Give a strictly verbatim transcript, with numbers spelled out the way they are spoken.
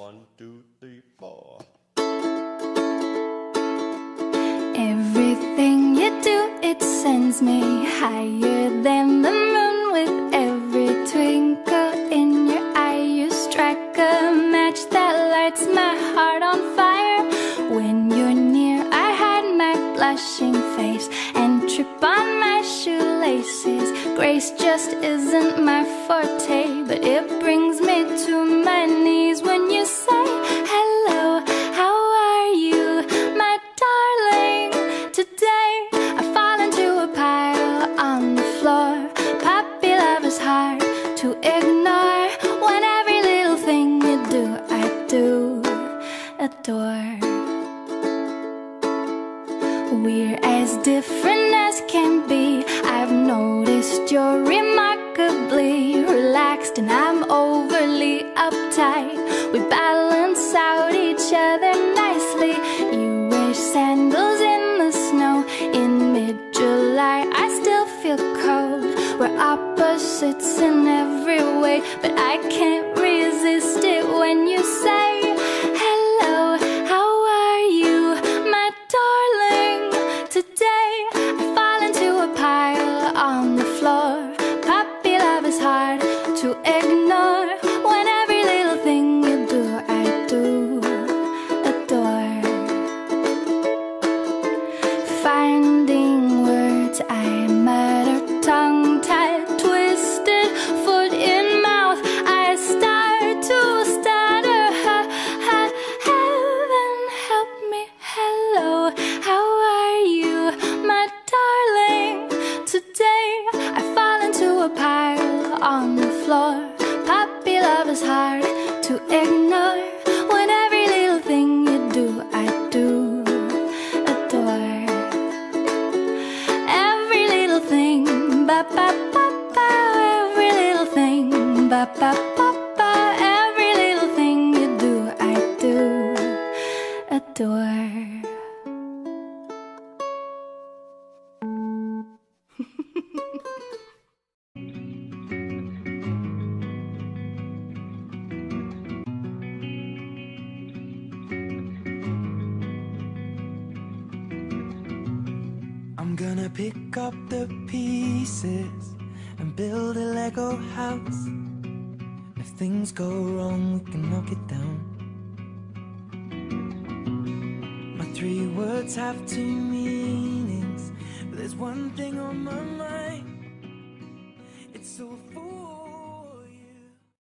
One, two, three, four. Everything you do, it sends me higher than the moon. With every twinkle in your eye, you strike a match that lights my heart on fire. When you're near, I hide my blushing face and trip on my shoelaces. Grace just isn't my forte, but it brings me to my knees when you say hello. How are you, my darling? Today I fall into a pile on the floor. Puppy love is hard to ignore. When every little thing you do, I do adore. We're as different as can be. I've noticed you're remarkably relaxed and I'm overly uptight. We balance out each other nicely. You wear sandals in the snow in mid-July. I still feel cold. We're opposites in every way, but I can't resist it when you say hello. How are you, my darling? Today I fall into a pile on the floor. Puppy love is hard to ignore. When every little thing you do, I do adore. Finding words I mutter, tongue-tied, twisted, foot in mouth, I start to stutter. Ha, ha, heaven help me, hello. How are you, my darling? Today I fall into a pile on the floor. Puppy love is hard to ignore. When every little thing you do, I do adore. Every little thing, ba ba ba ba. Every little thing, ba ba ba ba. Every little thing you do, I do adore. I'm gonna pick up the pieces and build a Lego house. If things go wrong, we can knock it down. My three words have two meanings, but there's one thing on my mind. It's so full.